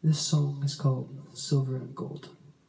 This song is called Silver and Gold.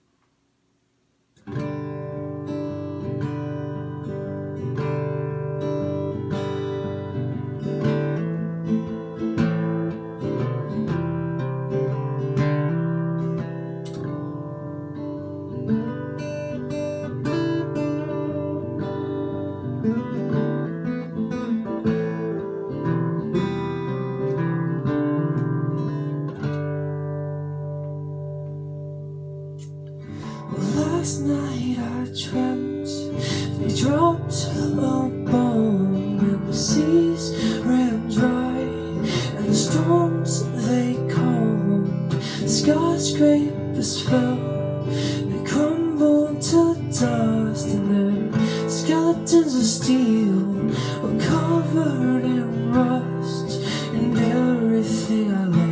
Last night I dreamt they dropped a bomb and the seas ran dry and the storms they calmed. Skyscrapers fell, they crumbled to dust, and their skeletons of steel were covered in rust and everything I loved.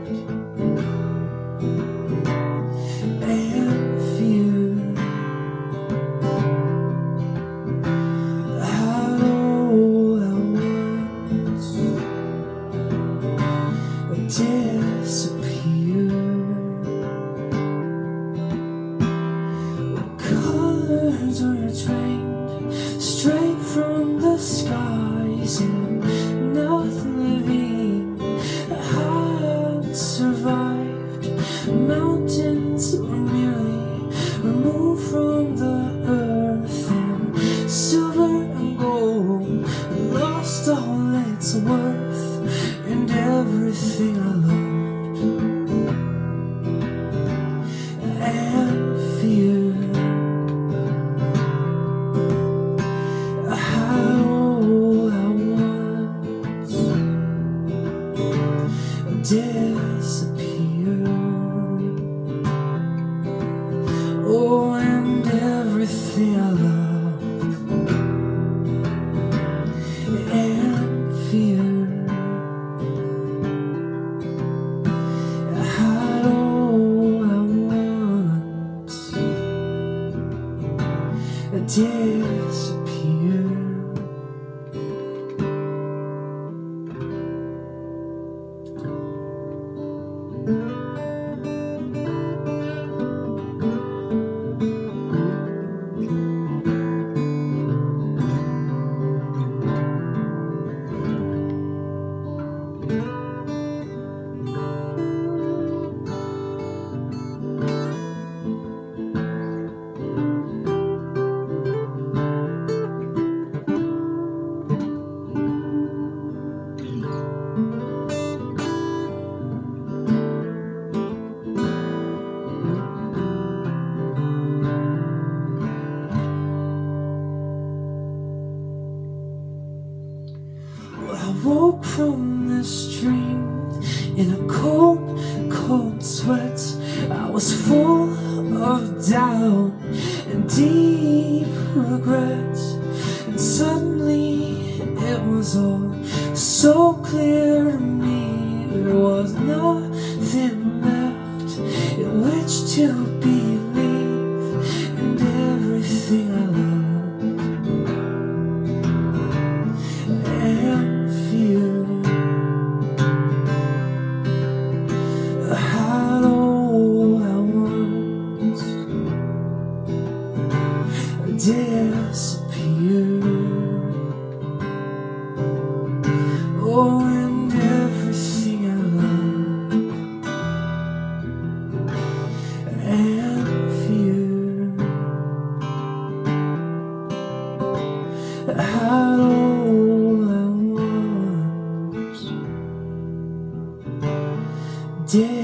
Disappear. Colors were drained straight from the skies, and nothing living had survived. Mountains were merely removed from the earth, and silver and gold lost all its worth and everything I loved. And fear, I had all I want disappear. Oh, and everything I loved. And fear, disappear. I woke from this dream in a cold, cold sweat. I was full of doubt and deep regret, and suddenly it was all so clear to me. There was nothing left in which to believe, and everything I loved. Disappear. Oh, and everything I love and fear, I had all I want.